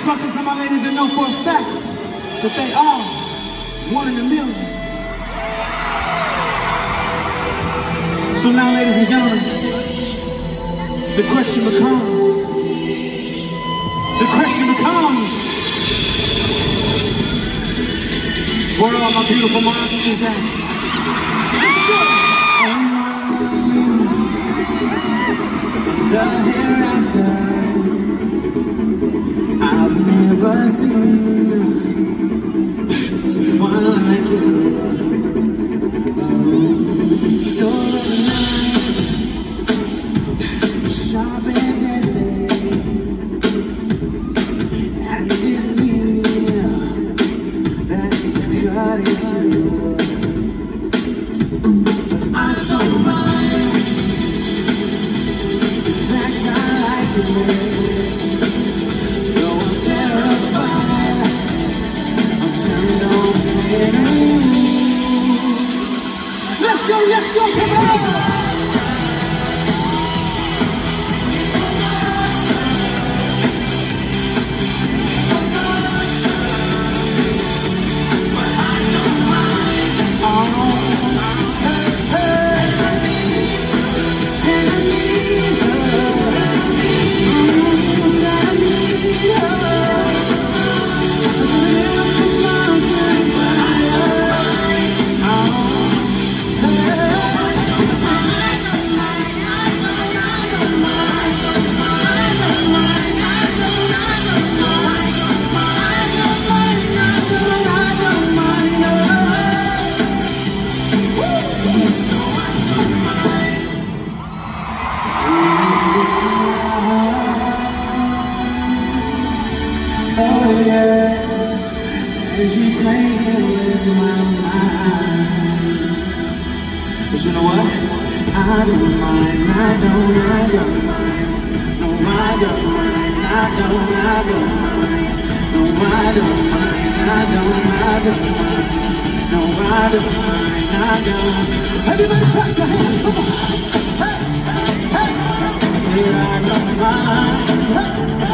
Spoken to my ladies and know for a fact that they are one in a million. So now, ladies and gentlemen, the question becomes, where are my beautiful monsters at? Let's go! The hereafter, I've never seen someone like you. You're sharp and deadly, and it that you've cut it too. I don't mind. In fact, I like it. Though I'm terrified, I'm turned on to you. Let's go, come on! Oh yeah, as you playing with my mind. But you know what? I don't mind, I don't mind. No, I don't mind, I don't mind. No, I don't mind, I don't mind. No, I don't mind, I don't. Everybody clap your hands, come on. Hey, hey, hey. Say I don't mind.